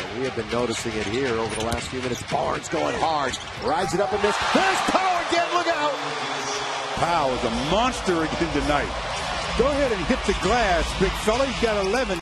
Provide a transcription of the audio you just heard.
We have been noticing it here over the last few minutes. Barnes going hard. Rides it up and misses. There's Powell again. Look out. Powell is a monster again tonight. Go ahead and hit the glass, big fella. He's got 11.